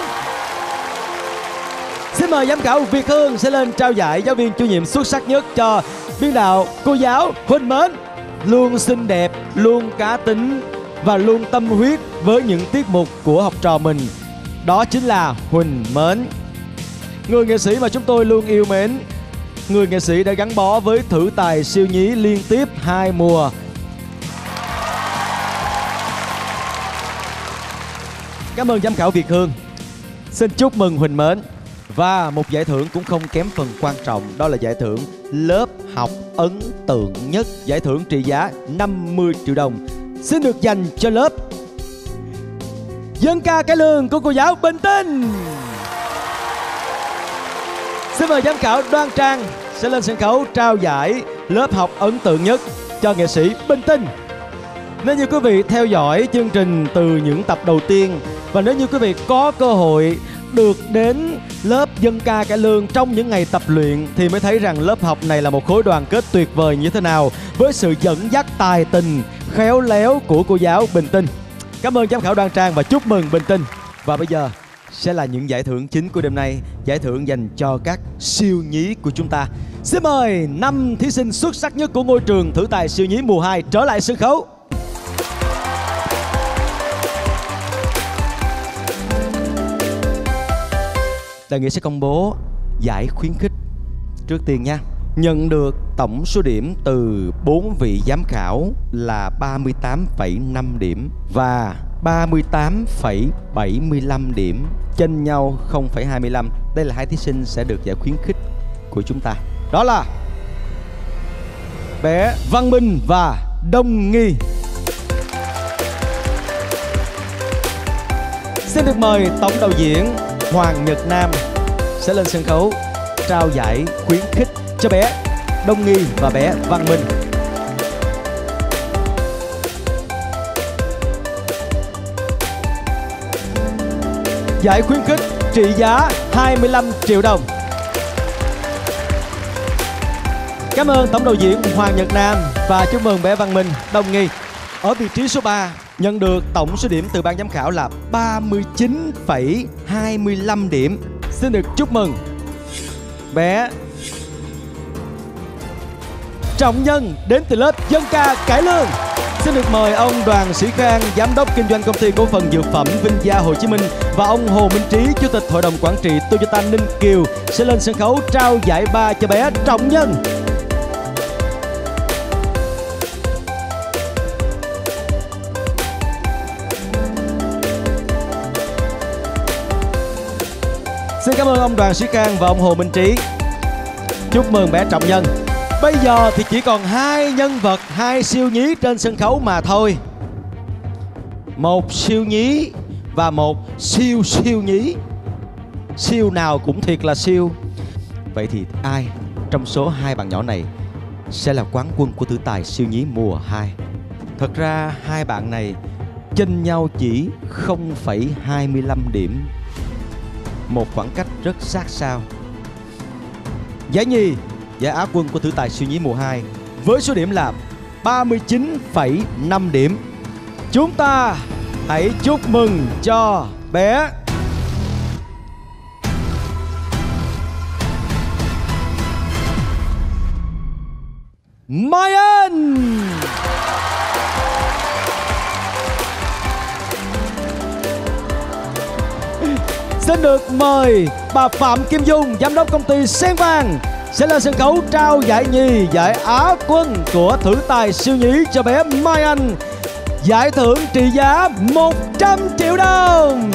Xin mời giám khảo Việt Hương sẽ lên trao giải giáo viên chủ nhiệm xuất sắc nhất cho biên đạo cô giáo Huỳnh Mến, luôn xinh đẹp, luôn cá tính và luôn tâm huyết với những tiết mục của học trò mình. Đó chính là Huỳnh Mến, người nghệ sĩ mà chúng tôi luôn yêu mến, người nghệ sĩ đã gắn bó với thử tài siêu nhí liên tiếp hai mùa. Cảm ơn giám khảo Việt Hương. Xin chúc mừng Huỳnh Mến. Và một giải thưởng cũng không kém phần quan trọng, đó là giải thưởng lớp học ấn tượng nhất, giải thưởng trị giá năm mươi triệu đồng xin được dành cho lớp dân ca cải lương của cô giáo Bình Tinh. Xin mời giám khảo Đoan Trang sẽ lên sân khấu trao giải lớp học ấn tượng nhất cho nghệ sĩ Bình Tinh. Nếu như quý vị theo dõi chương trình từ những tập đầu tiên, và nếu như quý vị có cơ hội được đến lớp dân ca cải lương trong những ngày tập luyện, thì mới thấy rằng lớp học này là một khối đoàn kết tuyệt vời như thế nào, với sự dẫn dắt tài tình, khéo léo của cô giáo Bình Tinh. Cảm ơn giám khảo Đoan Trang và chúc mừng Bình Tinh. Và bây giờ sẽ là những giải thưởng chính của đêm nay, giải thưởng dành cho các siêu nhí của chúng ta. Xin mời năm thí sinh xuất sắc nhất của ngôi trường thử tài siêu nhí mùa hai trở lại sân khấu. Đại nghĩa sẽ công bố giải khuyến khích trước tiên nha. Nhận được tổng số điểm từ bốn vị giám khảo là ba mươi tám phẩy năm điểm và ba mươi tám phẩy bảy mươi lăm điểm, chênh nhau không phẩy hai mươi lăm. Đây là hai thí sinh sẽ được giải khuyến khích của chúng ta. Đó là bé Văn Minh và Đông Nghi. Xin được mời tổng đạo diễn Hoàng Nhật Nam sẽ lên sân khấu trao giải khuyến khích cho bé Đông Nghi và bé Văn Minh. Giải khuyến khích trị giá hai mươi lăm triệu đồng. Cảm ơn tổng đạo diễn Hoàng Nhật Nam và chúc mừng bé Văn Minh, Đông Nghi. Ở vị trí số ba, nhận được tổng số điểm từ ban giám khảo là ba mươi chín phẩy hai mươi lăm điểm. Xin được chúc mừng bé Trọng Nhân đến từ lớp dân ca cải lương. Xin được mời ông Đoàn Sĩ Khang, giám đốc kinh doanh công ty cổ phần dược phẩm Vinh Gia Hồ Chí Minh, và ông Hồ Minh Trí, chủ tịch hội đồng quản trị Toyota Ninh Kiều sẽ lên sân khấu trao giải ba cho bé Trọng Nhân. Xin cảm ơn ông Đoàn Sĩ Khang và ông Hồ Minh Trí. Chúc mừng bé Trọng Nhân. Bây giờ thì chỉ còn hai nhân vật, hai siêu nhí trên sân khấu mà thôi. Một siêu nhí và một siêu siêu nhí. Siêu nào cũng thiệt là siêu. Vậy thì ai trong số hai bạn nhỏ này sẽ là quán quân của thử tài siêu nhí mùa hai? Thật ra hai bạn này chênh nhau chỉ không phẩy hai mươi lăm điểm, một khoảng cách rất sát sao. Giải nhì, giải Á quân của thử tài siêu nhí mùa hai với số điểm là ba mươi chín phẩy năm điểm. Chúng ta hãy chúc mừng cho bé Mai Anh. Xin được mời bà Phạm Kim Dung, giám đốc công ty Sen Vàng sẽ lên sân khấu trao giải nhì, giải Á quân của thử tài siêu nhí cho bé Mai Anh. Giải thưởng trị giá một trăm triệu đồng.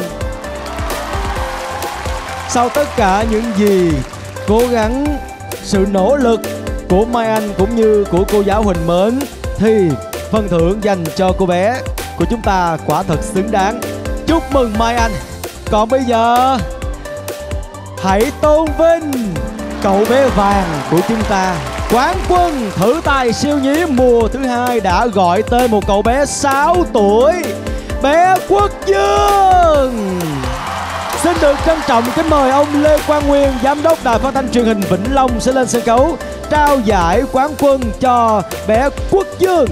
Sau tất cả những gì cố gắng, sự nỗ lực của Mai Anh cũng như của cô giáo Huỳnh Mến thì phần thưởng dành cho cô bé của chúng ta quả thật xứng đáng. Chúc mừng Mai Anh. Còn bây giờ hãy tôn vinh cậu bé vàng của chúng ta, quán quân thử tài siêu nhí mùa thứ hai đã gọi tên một cậu bé sáu tuổi, bé Quốc Dương. Xin được trân trọng kính mời ông Lê Quang Nguyên, giám đốc Đài Phát thanh Truyền hình Vĩnh Long sẽ lên sân khấu trao giải quán quân cho bé Quốc Dương.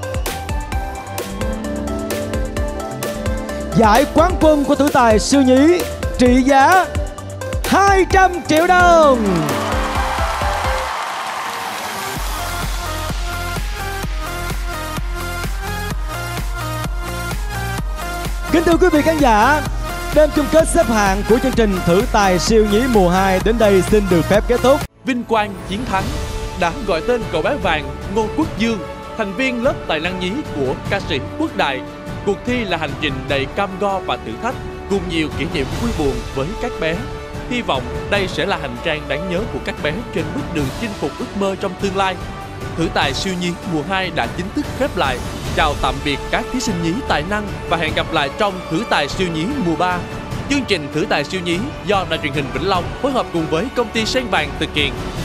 Giải quán quân của thử tài siêu nhí trị giá hai trăm triệu đồng. Kính thưa quý vị khán giả, đêm chung kết xếp hạng của chương trình thử tài siêu nhí mùa hai đến đây xin được phép kết thúc. Vinh quang chiến thắng đã gọi tên cậu bé vàng Ngô Quốc Dương, thành viên lớp tài năng nhí của ca sĩ Quốc Đại. Cuộc thi là hành trình đầy cam go và thử thách, cùng nhiều kỷ niệm vui buồn với các bé. Hy vọng đây sẽ là hành trang đáng nhớ của các bé trên bước đường chinh phục ước mơ trong tương lai. Thử tài siêu nhí mùa hai đã chính thức khép lại. Chào tạm biệt các thí sinh nhí tài năng và hẹn gặp lại trong thử tài siêu nhí mùa ba. Chương trình thử tài siêu nhí do Đài Truyền hình Vĩnh Long phối hợp cùng với công ty Sen Vàng thực hiện.